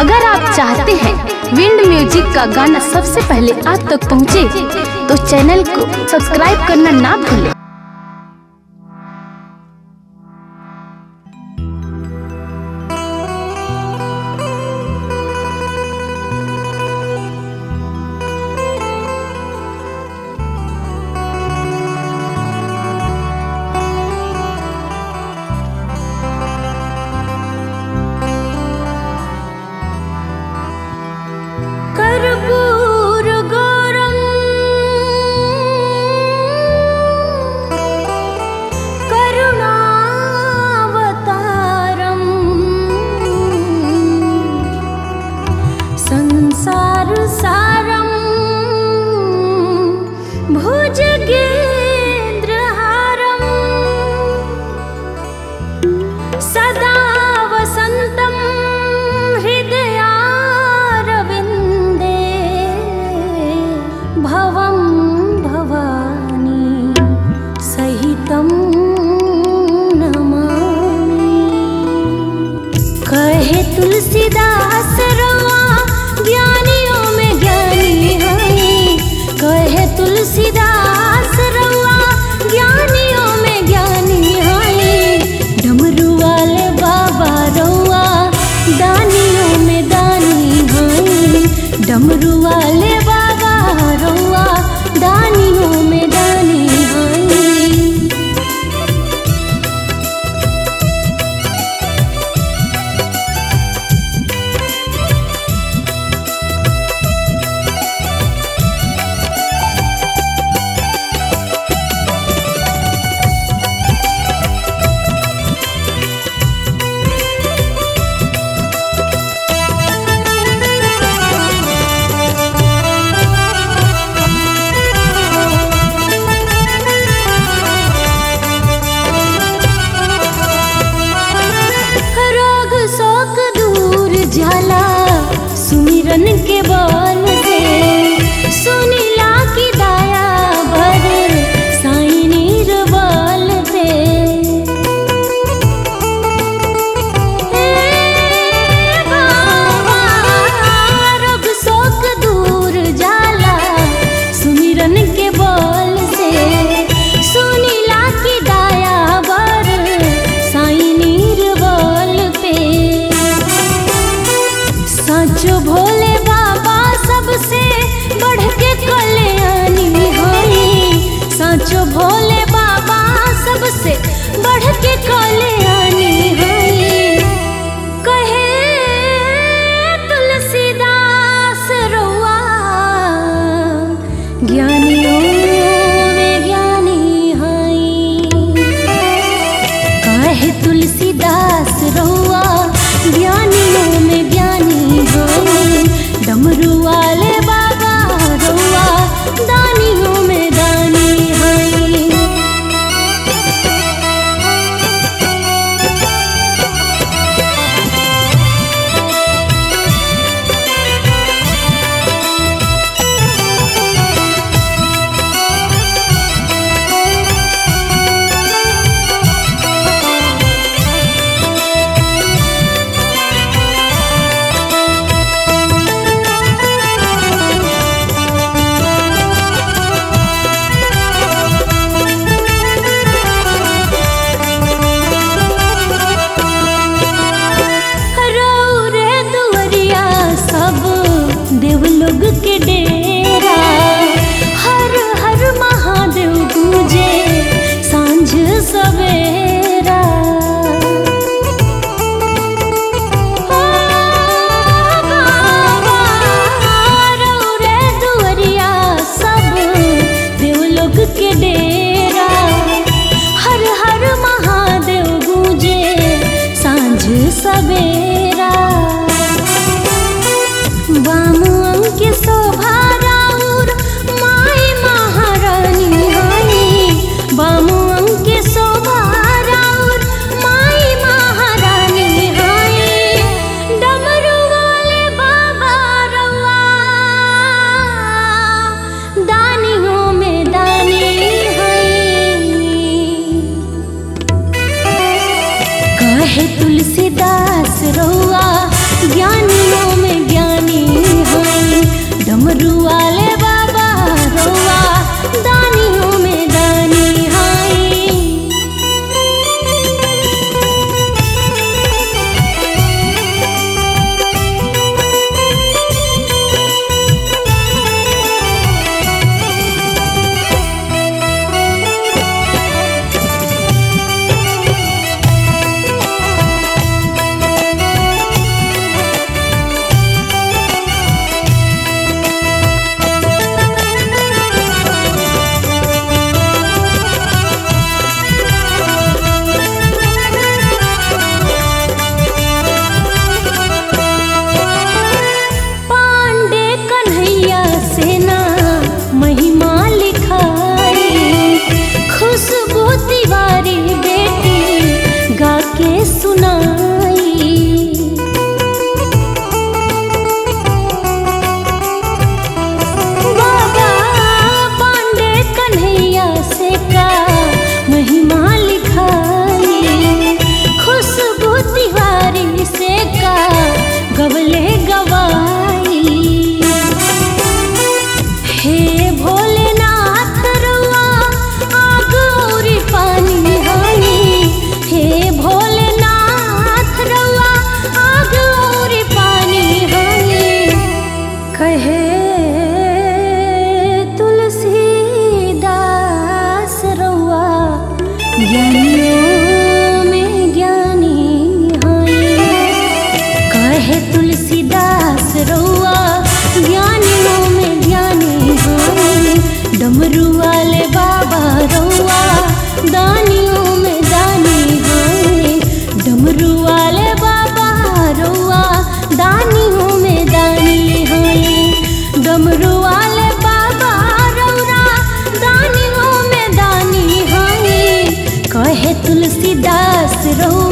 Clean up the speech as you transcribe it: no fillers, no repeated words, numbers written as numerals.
अगर आप चाहते हैं विंड म्यूजिक का गाना सबसे पहले आप तक पहुंचे, तो चैनल को सब्सक्राइब करना ना भूलें। सदा वसन्तं हृदयारविन्दे भवं भवानी सहितं नमामि। कहे तुलसीदास रवा ज्ञानियों में ज्ञानी है, कहे तुलसीदास रवा ज्ञानियों में ज्ञानी है। डमरू वाले बाबा रवा दानियों में दानी है, डमरू वाले बाबा रवा दानियों में दानी है। सुमिरन के बल से सुनीला की दाया भर साईं निर्बल पे। रोग शोक दूर जाला सुमिरन के बल से सुनीला की दाया भर साईं निर्बल पे। साचो भोले बाबा सबसे बढ़ के कल्याणी है, साचो भोले बाबा सबसे बढ़ के कल्याणी है। कहे तुलसीदास रवा ज्ञानियों में ज्ञानी है, कहे तुलसीदास रवा ज्ञानियों में ज्ञानी है। डमरू वाले बाबा रवा दानियों में दानी है। रहुआ